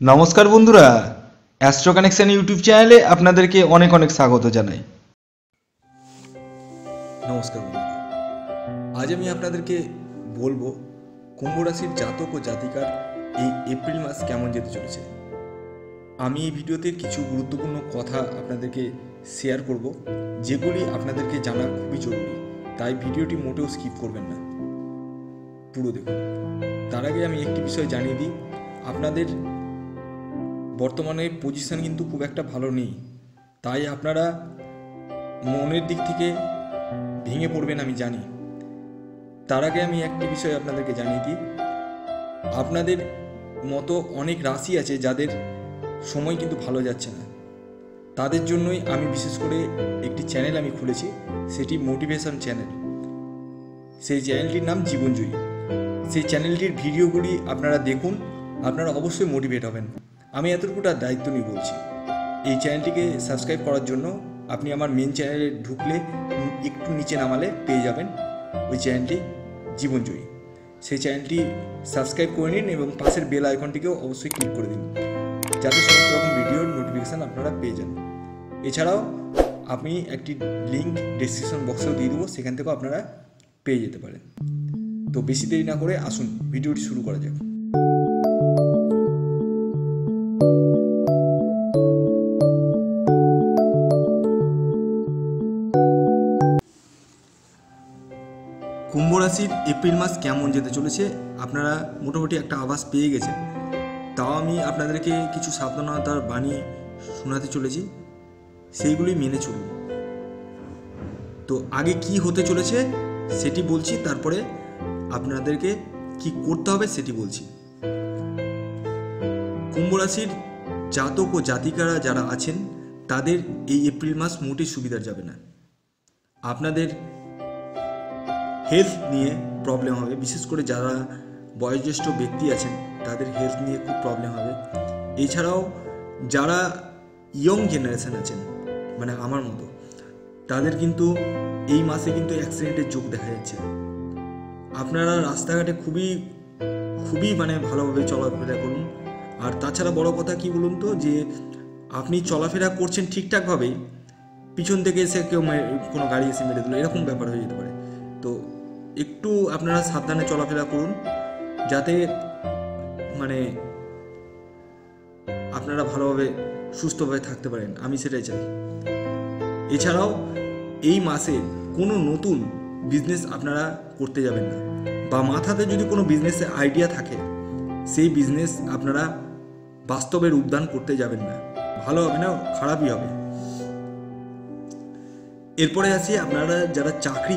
নমস্কার বন্ধুরা, astro connection YouTube চ্যানেলে আপনাদেরকে অনেক অনেক স্বাগত জানাই। নমস্কার বন্ধুরা, আজ আমি আপনাদেরকে বলবো কুম্ভ রাশির জাতক ও জাতিকার এই এপ্রিল মাস কেমন যেতে চলেছে। আমি এই ভিডিওতে কিছু গুরুত্বপূর্ণ কথা আপনাদেরকে শেয়ার করব, যেগুলি আপনাদেরকে জানা খুবই জরুরি। তাই ভিডিওটি মোটেও স্কিপ করবেন না, পুরো দেখুন। তার আগে আমি একটি বিষয় জানিয়ে দিই, আপনাদের বর্তমানে পজিশন কিন্তু খুব একটা ভালো নেই, তাই আপনারা মনের দিক থেকে ভেঙে পড়বেন আমি জানি। তার আগে আমি একটি বিষয় আপনাদেরকে জানিয়ে দিই, আপনাদের মতো অনেক রাশি আছে যাদের সময় কিন্তু ভালো যাচ্ছে না। তাদের জন্যই আমি বিশেষ করে একটি চ্যানেল আমি খুলেছি, সেটি মোটিভেশন চ্যানেল। সেই চ্যানেলটির নাম জীবনজয়ী। সেই চ্যানেলটির ভিডিওগুলি আপনারা দেখুন, আপনারা অবশ্যই মোটিভেট হবেন। আমি এতটুকুটা দায়িত্ব নিয়ে বলছি। এই চ্যানেলটিকে সাবস্ক্রাইব করার জন্য আপনি আমার মেন চ্যানেলে ঢুকলে একটু নিচে নামালে পেয়ে যাবেন ওই চ্যানেলটি জীবনজয়ী। সেই চ্যানেলটি সাবস্ক্রাইব করে নিন এবং পাশের বেল আইকনটিকেও অবশ্যই ক্লিক করে দিন, যাতে সমস্ত রকম ভিডিওর নোটিফিকেশান আপনারা পেয়ে যান। এছাড়াও আমি একটি লিঙ্ক ডেসক্রিপশন বক্সেও দিয়ে দেবো, সেখান থেকেও আপনারা পেয়ে যেতে পারেন। তো বেশি দেরি না করে আসুন ভিডিওটি শুরু করা যাক। কুম্ভ রাশির এপ্রিল মাস কেমন যেতে চলেছে আপনারা মোটামুটি একটা আভাস পেয়ে গেছেন। তাও আমি আপনাদেরকে কিছু সাবধানতার বাণী শোনাতে চলেছি, সেইগুলি মেনে চলুন। তো আগে কি হতে চলেছে সেটি বলছি, তারপরে আপনাদেরকে কি করতে হবে সেটি বলছি। কুম্ভ রাশির জাতক ও জাতিকারা যারা আছেন তাদের এই এপ্রিল মাস মোটেই সুবিধার যাবে না। আপনাদের হেলথ নিয়ে প্রবলেম হবে, বিশেষ করে যারা বয়োজ্যেষ্ঠ ব্যক্তি আছেন তাদের হেলথ নিয়ে খুব প্রবলেম হবে। এছাড়াও যারা ইয়ং জেনারেশন আছেন, মানে আমার মতো, তাদের কিন্তু এই মাসে কিন্তু অ্যাক্সিডেন্টের যোগ দেখা যাচ্ছে। আপনারা রাস্তাঘাটে খুবই খুবই ভালোভাবে চলাফেরা করুন। আর তাছাড়া বড় কথা কি বলুন তো, যে আপনি চলাফেরা করছেন ঠিকঠাকভাবেই, পিছন থেকে এসে কেউ কোনো গাড়ি এসে মেরে দিল, এরকম ব্যাপার হয়ে যেতে পারে। তো একটু আপনারা সাবধানে চলাফেরা করুন, যাতে আপনারা ভালোভাবে সুস্থভাবে থাকতে পারেন, আমি সেটাই চাই। এছাড়াও এই মাসে কোনো নতুন বিজনেস আপনারা করতে যাবেন না, বা মাথাতে যদি কোনো বিজনেসের আইডিয়া থাকে সেই বিজনেস আপনারা বাস্তবে রূপদান করতে যাবেন না। ভালো হবে না, খারাপই হবে। এরপরে আসি আপনারা যারা চাকরি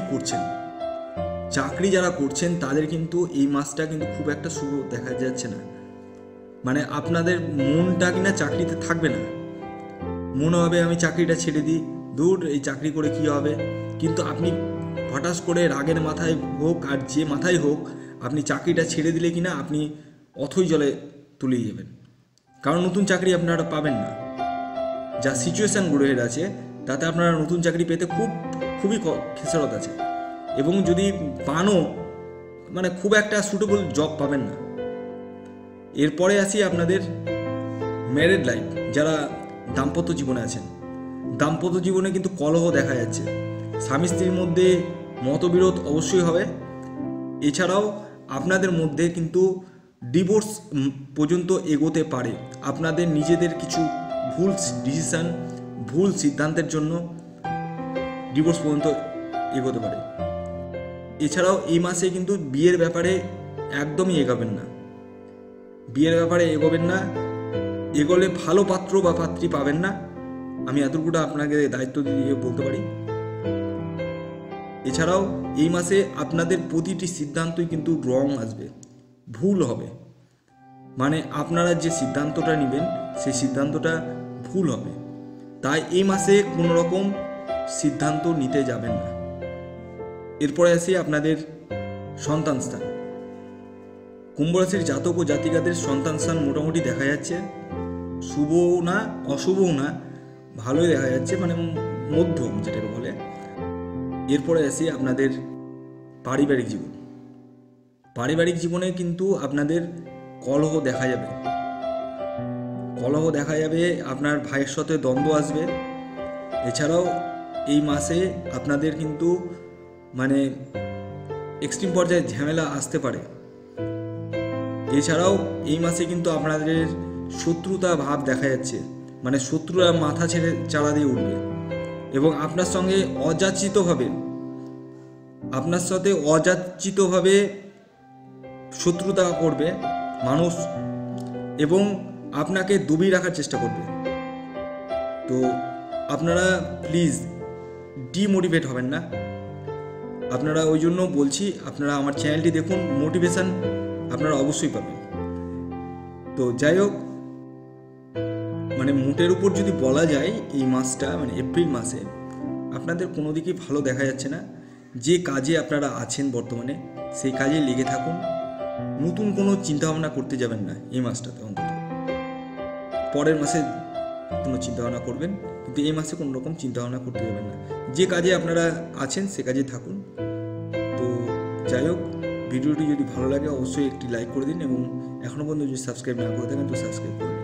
যারা করছেন তাদের কিন্তু এই মাসটা কিন্তু খুব একটা শুভ দেখা যাচ্ছে না। আপনাদের মনটা কিনা চাকরিতে থাকবে না, মনে হবে আমি চাকরিটা ছেড়ে দিই, দূর এই চাকরি করে কি হবে। কিন্তু আপনি হঠাৎ করে রাগের মাথায় হোক আর যে মাথায় হোক, আপনি চাকরিটা ছেড়ে দিলে কিনা আপনি অথই জলে তুলে যাবেন, কারণ নতুন চাকরি আপনারা পাবেন না। যা সিচুয়েশান গ্রহের আছে তাতে আপনারা নতুন চাকরি পেতে খুবই খেসারত আছে, এবং যদি পানও খুব একটা সুটেবল জব পাবেন না। এরপরে আসি আপনাদের ম্যারেড লাইফ, যারা দাম্পত্য জীবনে আছেন। দাম্পত্য জীবনে কিন্তু কলহ দেখা যাচ্ছে, স্বামী স্ত্রীর মধ্যে মতবিরোধ অবশ্যই হবে। এছাড়াও আপনাদের মধ্যে কিন্তু ডিভোর্স পর্যন্ত এগোতে পারে। আপনাদের নিজেদের কিছু ভুল ডিসিশান, ভুল সিদ্ধান্তের জন্য ডিভোর্স পর্যন্ত এগোতে পারে। এছাড়াও এই মাসে কিন্তু বিয়ের ব্যাপারে একদমই এগোবেন না, এগোলে ভালো পাত্র বা পাত্রী পাবেন না, আমি এতটুকুটা আপনাকে দায়িত্ব দিয়ে বলতে পারি। এছাড়াও এই মাসে আপনাদের প্রতিটি সিদ্ধান্তই কিন্তু রং আসবে, ভুল হবে। আপনারা যে সিদ্ধান্তটা নেবেন সেই সিদ্ধান্তটা ভুল হবে, তাই এই মাসে কোনো রকম সিদ্ধান্ত নিতে যাবেন না। এরপরে আসি আপনাদের সন্তান স্থান। কুম্ভ রাশির জাতক ও জাতিকাদের সন্তান স্থান মোটামুটি দেখা যাচ্ছে, শুভও না অশুভও না, ভালোই দেখা যাচ্ছে, মধ্যম যেটাকে বলে। এরপরে আসি আপনাদের পারিবারিক জীবনে কিন্তু আপনাদের কলহ দেখা যাবে। কলহ দেখা যাবে, আপনার ভাইয়ের সাথে দ্বন্দ্ব আসবে। এছাড়াও এই মাসে আপনাদের কিন্তু মানে এক্সট্রিম পর্যায়ে ঝামেলা আসতে পারে। এছাড়াও এই মাসে কিন্তু আপনাদের শত্রুতা ভাব দেখা যাচ্ছে, মানে শত্রুরা মাথা ছেড়ে চালা দিয়ে উঠবে এবং আপনার সঙ্গে অযাচিতভাবে শত্রুতা করবে মানুষ এবং আপনাকে দবিয়ে রাখার চেষ্টা করবে। তো আপনারা প্লিজ ডিমোটিভেট হবেন না। আপনারা ওই জন্য বলছি, আপনারা আমার চ্যানেলটি দেখুন, মোটিভেশন আপনারা অবশ্যই পাবেন। তো যাই হোক, মানে মোটের উপর যদি বলা যায় এই মাসটা মানে এপ্রিল মাসে আপনাদের কোনো দিকেই ভালো দেখা যাচ্ছে না। যে কাজে আপনারা আছেন বর্তমানে সেই কাজে লেগে থাকুন, নতুন কোনো চিন্তাভাবনা করতে যাবেন না এই মাসটাতে। অন্তত পরের মাসে কোনো চিন্তাভাবনা করবেন, কিন্তু এই মাসে কোনো রকম চিন্তাভাবনা করতে যাবেন না। যে কাজে আপনারা আছেন সে কাজে থাকুন। তো যাই হোক, ভিডিওটি যদি ভালো লাগে অবশ্যই একটি লাইক করে দিন এবং এখনও পর্যন্ত যদি সাবস্ক্রাইব না করে থাকেন তো সাবস্ক্রাইব করুন।